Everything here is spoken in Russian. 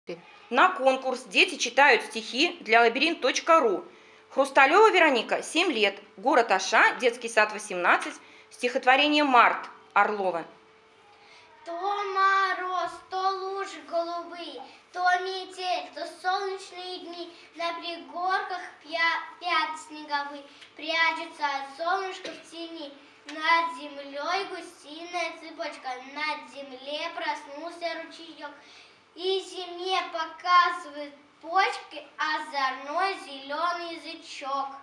На конкурс дети читают стихи для лабиринт.ру. Хрусталева Вероника, 7 лет, город Аша, детский сад 18, стихотворение «Март» Орлова. То мороз, то лужи голубые, то метель, то солнечные дни. На пригорках пят снеговые, прячутся от солнышка в тени. Над землей гусиная цепочка, над земле проснулся ручеек. И зиме показывает почки озорной зеленый язычок.